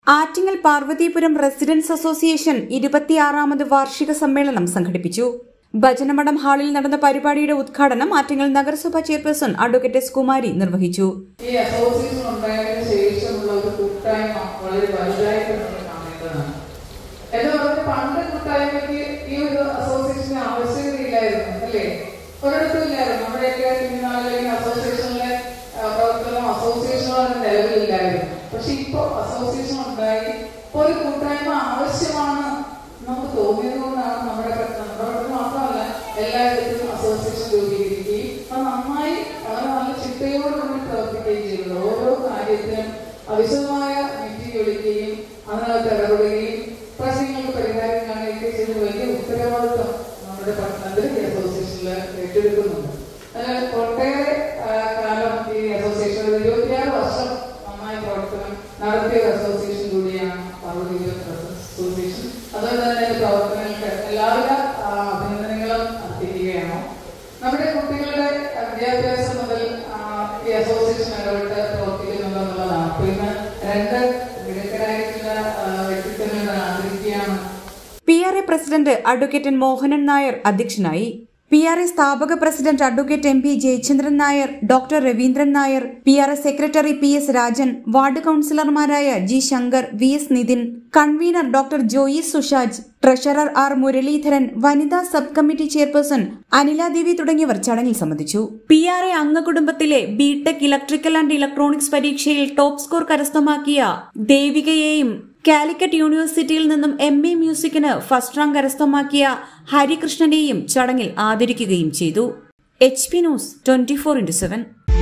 Attingal Parvathipuram residents association 26ാമത് വാർഷിക സമ്മേളനം സംഘടിപ്പിച്ചു. ഭജനമഠം ഹാളിൽ നടന്ന പരിപാടിയുടെ ഉദ്ഘാടനം ആറ്റിങ്ങൽ നഗരസഭാ ചെയർപേഴ്സൺ അഡ്വക്കേറ്റ് എസ് കുമാരി നിർവഹിച്ചു. ഈ അസോസിയേഷൻ ഉണ്ടായതിനു ശേഷമുള്ള ഒരു കൂട്ടായ്മ വളരെ വലുതായിട്ട് നമ്മൾ കാണേണ്ടതാണ്. പണ്ട് കൂട്ടായ്മയ്ക്ക് ഈ ഒരു അസോസിയേഷന് ആവശ്യകതയില്ലായിരുന്നു, അല്ലേ? ഒരിടത്തും ഇല്ലായിരുന്നു. നമ്മുടെയൊക്കെ പിന്നാലെ അസോസിയേഷനിലെ പ്രവർത്തനം അസോസിയേഷനുകളുടെ നിലവിലില്ലായിരുന്നു. പക്ഷെ ഇപ്പൊ അസോസിയേഷൻ ഉണ്ടായി ഒരു കൂട്ടായ്മ ആവശ്യമാണ് നമുക്ക് തോന്നിയതുകൊണ്ടാണ് നമ്മുടെ മാത്രമല്ല എല്ലായിടത്തും അസോസിയേഷൻ രൂപീകരിക്കുകയും അത് നന്നായി വളരെ നല്ല ചിട്ടയോടുകൂടി പ്രവർത്തിക്കുകയും ചെയ്തത്. ഓരോ കാര്യത്തിനും ആവശ്യമായ മീറ്റിംഗ് വിളിക്കുകയും അതിനകത്ത് ഇടപെടുകയും പ്രശ്നങ്ങൾക്ക് പരിഹാരം കാണുകയൊക്കെ ചെയ്ത് വലിയ ഉത്തരവാദിത്വം നമ്മുടെ പട്ടണത്തിൽ ഈ അസോസിയേഷനിൽ ഏറ്റെടുക്കുന്നുണ്ട്. ഒട്ടേറെ കാലം ഈ അസോസിയേഷൻ 26 വർഷം നന്നായി പ്രവർത്തനം നടത്തിയ ഒരു അസോസിയേഷൻ കൂടിയാണ് പാർവതീപുരം അസോസിയേഷൻ. അതുകൊണ്ട് തന്നെ പ്രവർത്തനങ്ങൾക്ക് എല്ലാവിധ അഭിനന്ദനങ്ങളും അർപ്പിക്കുകയാണ്. നമ്മുടെ കുട്ടികളുടെ വിദ്യാഭ്യാസം മുതൽ ഈ അസോസിയേഷൻ ഇടപെട്ട് പ്രവർത്തിക്കുന്നുണ്ടെന്നുള്ളതാണ്. പിന്നെ 2 മിടുക്കരായിട്ടുള്ള വ്യക്തിത്വങ്ങളെ ആദരിക്കുകയാണ്. PRA president advocate Mohanan Nair അധ്യക്ഷനായി. PRA സ്ഥാപക president advocate MP Jayachandran Nair, doctor Raveendran Nair, PRA secretary PS Rajan, ward കൌൺസിലർമാരായ G Shankar, VS Nithin, convener doctor Joy Sushaj, treasurer R Muraleedharan, വനിതാ സബ് കമ്മിറ്റി ചെയർപേഴ്സൺ അനിലാദേവി തുടങ്ങിയവർ ചടങ്ങിൽ സംബന്ധിച്ചു. PRA അംഗകുടുംബത്തിലെ BTech ഇലക്ട്രിക്കൽ ആൻഡ് ഇലക്ട്രോണിക്സ് പരീക്ഷയിൽ ടോപ്പ് സ്കോർ കരസ്ഥമാക്കിയ ദേവികയെയും കാലിക്കറ്റ് യൂണിവേഴ്സിറ്റിയിൽ നിന്നും MA മ്യൂസിക്കിന് ഫസ്റ്റ് റാങ്ക് കരസ്ഥമാക്കിയ ഹരികൃഷ്ണനെയും ചടങ്ങിൽ ആദരിക്കുകയും ചെയ്തു. HP news 24/7.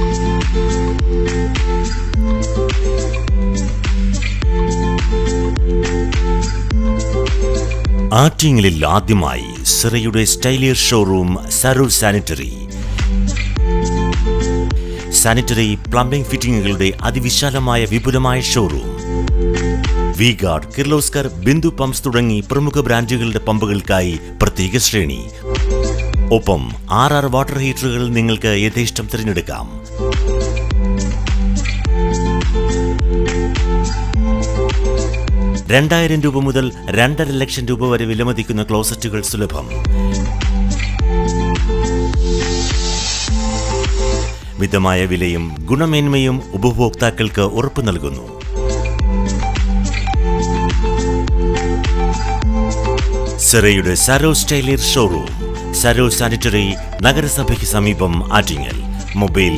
ആറ്റിങ്ങലിൽ ആദ്യമായി സിറയുടെ സ്റ്റൈലിയർ ഷോറൂം സരൂർ സാനിറ്ററി പ്ലംബിംഗ് ഫിറ്റിംഗുകളുടെ അതിവിശാലമായ വിപുലമായ showroom. V Guard, Kirloskar, Bindu pumps തുടങ്ങി പ്രമുഖ ബ്രാൻഡുകളുടെ പമ്പുകൾക്കായി പ്രത്യേക ശ്രേണി. ഒപ്പം 6 വാട്ടർ ഹീറ്ററുകൾ നിങ്ങൾക്ക് യഥേഷ്ടം തിരഞ്ഞെടുക്കാം. ₹2,000 മുതൽ 2.5 ലക്ഷം രൂപ വരെ വിലമതിക്കുന്ന ക്ലോസറ്റുകൾ സുലഭം. മിതമായ വിലയും ഗുണമേന്മയും ഉപഭോക്താക്കൾക്ക് ഉറപ്പു നൽകുന്നു. സിറയുടെ സരോ സ്റ്റൈലിയർ ഷോറൂം, സരോ സാനിറ്ററി, നഗരസഭയ്ക്ക് സമീപം, Attingal. Mobile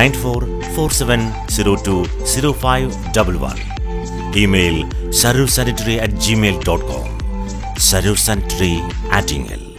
9447020511. Email sarosanitary@gmail.com. Saro sanitary, Attingal.